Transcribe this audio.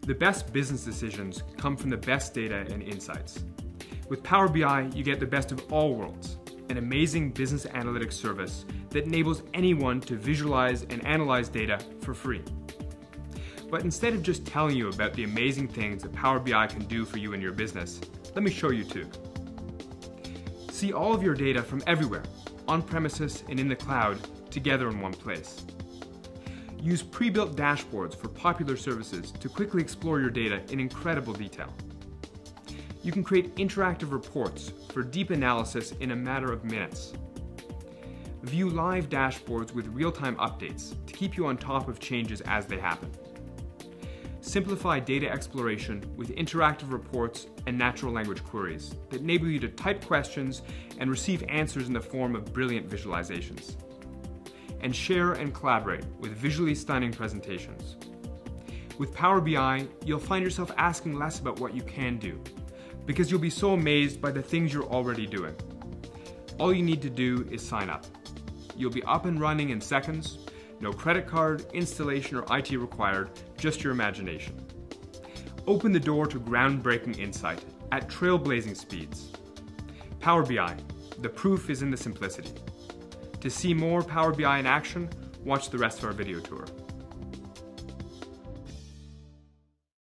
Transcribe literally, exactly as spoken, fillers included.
The best business decisions come from the best data and insights. With Power B I, you get the best of all worlds, an amazing business analytics service that enables anyone to visualize and analyze data for free. But instead of just telling you about the amazing things that Power B I can do for you and your business, let me show you too. See all of your data from everywhere, on premises and in the cloud, together in one place. Use pre-built dashboards for popular services to quickly explore your data in incredible detail. You can create interactive reports for deep analysis in a matter of minutes. View live dashboards with real-time updates to keep you on top of changes as they happen. Simplify data exploration with interactive reports and natural language queries that enable you to type questions and receive answers in the form of brilliant visualizations. And share and collaborate with visually stunning presentations. With Power B I, you'll find yourself asking less about what you can do, because you'll be so amazed by the things you're already doing. All you need to do is sign up. You'll be up and running in seconds, no credit card, installation, or I T required, just your imagination. Open the door to groundbreaking insight at trailblazing speeds. Power B I, the proof is in the simplicity. To see more Power B I in action, watch the rest of our video tour.